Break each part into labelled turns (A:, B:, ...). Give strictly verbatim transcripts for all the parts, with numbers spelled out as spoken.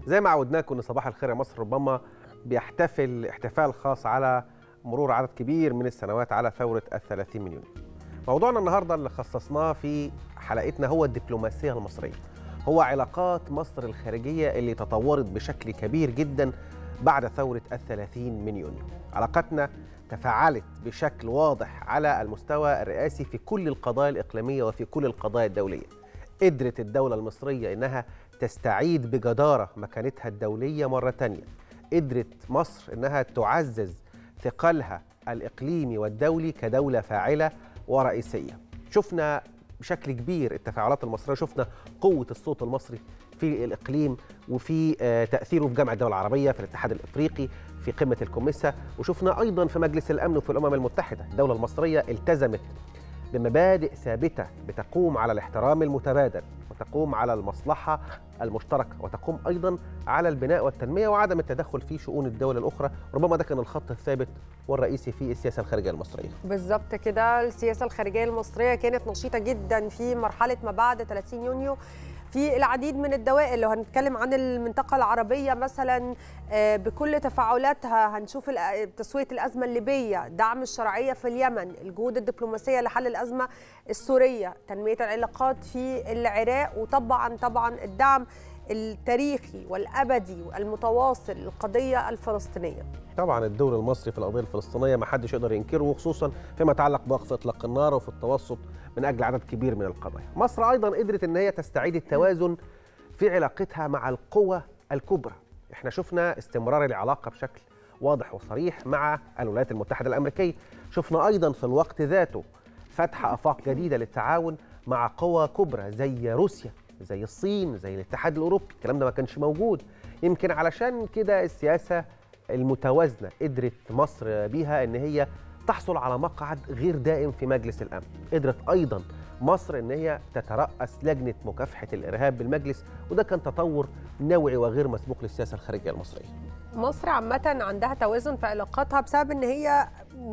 A: زي ما عودناكم ان صباح الخير يا مصر ربما بيحتفل احتفال خاص على مرور عدد كبير من السنوات على ثورة الثلاثين من يونيو. موضوعنا النهارده اللي خصصناه في حلقتنا هو الدبلوماسية المصرية، هو علاقات مصر الخارجية اللي تطورت بشكل كبير جدا بعد ثورة الثلاثين من يونيو. علاقتنا تفاعلت بشكل واضح على المستوى الرئاسي في كل القضايا الإقليمية وفي كل القضايا الدولية. قدرت الدولة المصرية إنها تستعيد بجدارة مكانتها الدولية مرة تانية. قدرت مصر إنها تعزز ثقلها الإقليمي والدولي كدولة فاعلة ورئيسية. شفنا بشكل كبير التفاعلات المصرية، شفنا قوة الصوت المصري في الإقليم وفي تأثيره في جامعة الدول العربية، في الاتحاد الإفريقي، في قمة الكوميسا، وشفنا أيضا في مجلس الأمن وفي الأمم المتحدة. الدولة المصرية التزمت بمبادئ ثابتة بتقوم على الاحترام المتبادل وتقوم على المصلحة المشتركة وتقوم أيضا على البناء والتنمية وعدم التدخل في شؤون الدول الأخرى. ربما ده كان الخط الثابت والرئيسي في السياسة الخارجية المصرية.
B: بالظبط كده، السياسة الخارجية المصرية كانت نشيطة جدا في مرحلة ما بعد ثلاثين يونيو في العديد من الدوائر. لو هنتكلم عن المنطقة العربية مثلا بكل تفاعلاتها، هنشوف تسوية الأزمة الليبية، دعم الشرعية في اليمن، الجهود الدبلوماسية لحل الأزمة السورية، تنمية العلاقات في العراق، وطبعا طبعا الدعم التاريخي والأبدي والمتواصل للقضية الفلسطينية.
A: طبعا الدور المصري في القضية الفلسطينية ما حدش يقدر ينكره، وخصوصا فيما يتعلق بوقف إطلاق النار وفي التوسط من أجل عدد كبير من القضايا. مصر أيضا قدرت أن هي تستعيد التوازن في علاقتها مع القوى الكبرى. احنا شفنا استمرار العلاقة بشكل واضح وصريح مع الولايات المتحدة الأمريكية. شفنا أيضا في الوقت ذاته فتح آفاق جديدة للتعاون مع قوى كبرى زي روسيا، زي الصين، زي الاتحاد الأوروبي. الكلام ده ما كانش موجود. يمكن علشان كده السياسة المتوازنة قدرت مصر بيها أن هي تحصل على مقعد غير دائم في مجلس الأمن. قدرت أيضا مصر أن هي تترأس لجنة مكافحة الإرهاب بالمجلس، وده كان تطور نوعي وغير مسبوق للسياسة الخارجية المصرية.
B: مصر عامة عندها توازن في علاقاتها بسبب أن هي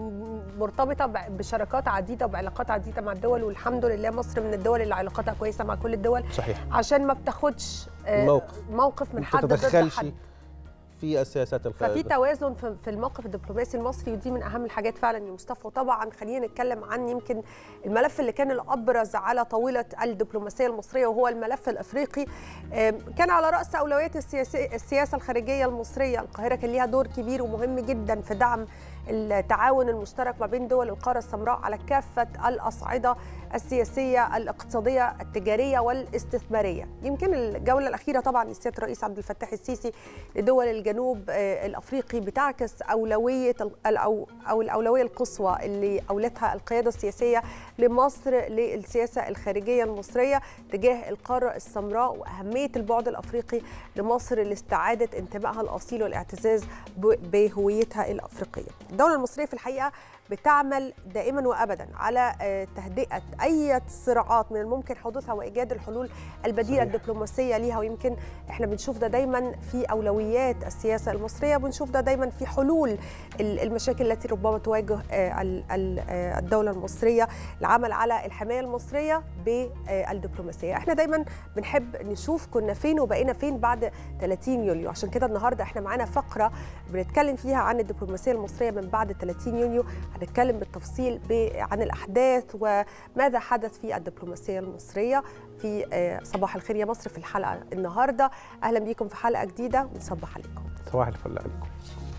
B: مرتبطة بشراكات عديدة وبعلاقات عديدة مع الدول، والحمد لله مصر من الدول اللي علاقاتها كويسة مع كل الدول.
A: صحيح.
B: عشان ما بتاخدش
A: موقف,
B: موقف من حد ضد حد
A: في السياسات الخارجية.
B: ففي توازن في الموقف الدبلوماسي المصري، ودي من اهم الحاجات فعلا يا مصطفى. وطبعا خلينا نتكلم عن يمكن الملف اللي كان الابرز على طاوله الدبلوماسيه المصريه، وهو الملف الافريقي. كان على راس اولويات السياسه الخارجيه المصريه. القاهره كان ليها دور كبير ومهم جدا في دعم التعاون المشترك ما بين دول القاره السمراء على كافه الاصعده السياسيه، الاقتصاديه، التجاريه والاستثماريه. يمكن الجوله الاخيره طبعا لسياده الرئيس عبد الفتاح السيسي لدول الجنوب الافريقي بتعكس اولويه او او الاولويه القصوى اللي اولتها القياده السياسيه لمصر للسياسه الخارجيه المصريه تجاه القاره السمراء، واهميه البعد الافريقي لمصر لاستعاده انتمائها الاصيل والاعتزاز بهويتها الافريقيه. الدوله المصريه في الحقيقه بتعمل دائما وابدا على تهدئه اي صراعات من الممكن حدوثها وايجاد الحلول البديله صحيح. الدبلوماسيه ليها. ويمكن احنا بنشوف ده دايما في اولويات السياسه المصريه، بنشوف ده دايما في حلول المشاكل التي ربما تواجه الدوله المصريه، العمل على الحمايه المصريه بالدبلوماسيه. احنا دايما بنحب نشوف كنا فين وبقينا فين بعد ثلاثين يوليو، عشان كده النهارده احنا معانا فقره بنتكلم فيها عن الدبلوماسيه المصريه من بعد ثلاثين يونيو. هنتكلم بالتفصيل عن الأحداث وماذا حدث في الدبلوماسية المصرية في صباح الخير يا مصر في الحلقة النهاردة. أهلا بكم في حلقة جديدة ونصبح عليكم.
A: صباح الفل عليكم.